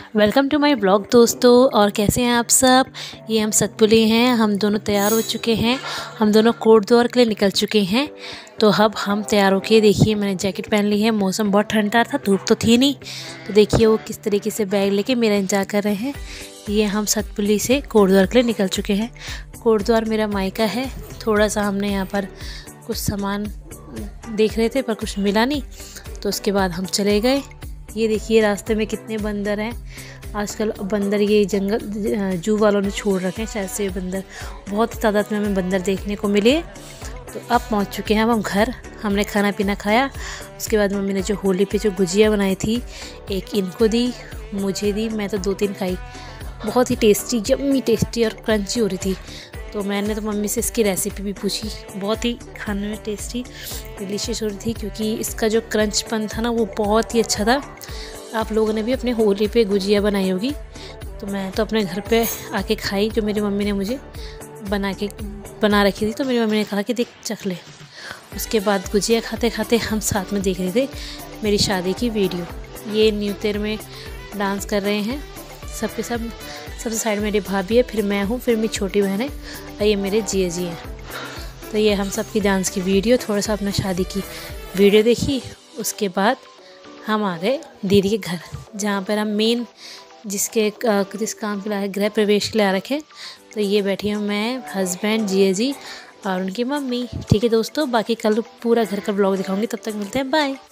Welcome to my blog दोस्तों। और कैसे हैं आप सब। ये हम सतपुली हैं, हम दोनों तैयार हो चुके हैं। हम दोनों कोटद्वार के लिए निकल चुके हैं। तो अब हम तैयार होके देखिए, मैंने जैकेट पहन ली है। मौसम बहुत ठंडा था, धूप तो थी नहीं। तो देखिए वो किस तरीके से बैग लेके मेरा इंतजार कर रहे हैं। ये हम सतपुली से कोटद्वार के लिए निकल चुके हैं। कोटद्वार मेरा मायका है। थोड़ा सा हमने यहाँ पर कुछ सामान देख रहे थे पर कुछ मिला नहीं, तो उसके बाद हम चले गए। ये देखिए रास्ते में कितने बंदर हैं। आजकल बंदर ये जंगल जू वालों ने छोड़ रखे हैं, शायद से ये बंदर बहुत तादाद में हमें बंदर देखने को मिले। तो अब पहुंच चुके हैं हम घर। हमने खाना पीना खाया। उसके बाद मम्मी ने जो होली पे जो गुजिया बनाई थी, एक इनको दी, मुझे दी। मैं तो 2-3 खाई। बहुत ही टेस्टी, यम्मी टेस्टी और क्रंची हो रही थी। तो मैंने तो मम्मी से इसकी रेसिपी भी पूछी। बहुत ही खाने में टेस्टी डिलीशियस हो रही थी, क्योंकि इसका जो क्रंचपन था ना वो बहुत ही अच्छा था। आप लोगों ने भी अपने होली पे गुजिया बनाई होगी। तो मैं तो अपने घर पे आके खाई, जो मेरी मम्मी ने मुझे बना रखी थी। तो मेरी मम्मी ने कहा कि देख चख ले। उसके बाद गुजिया खाते खाते हम साथ में देख रहे थे मेरी शादी की वीडियो। ये न्यू ईयर में डांस कर रहे हैं सबके सब। सबसे साइड मेरी भाभी है, फिर मैं हूँ, फिर मेरी छोटी बहन है और ये मेरे जिया जी हैं। तो ये हम सब की डांस की वीडियो, थोड़ा सा अपना शादी की वीडियो देखी। उसके बाद हम आ गए दीदी के घर, जहाँ पर हम मेन जिस काम के लिए गृह प्रवेश के लिए आ रखे। तो ये बैठी हूँ मैं, हस्बैंड, जिया जी और उनकी मम्मी। ठीक है दोस्तों, बाकी कल पूरा घर का ब्लॉग दिखाऊंगी। तब तक मिलते हैं, बाय।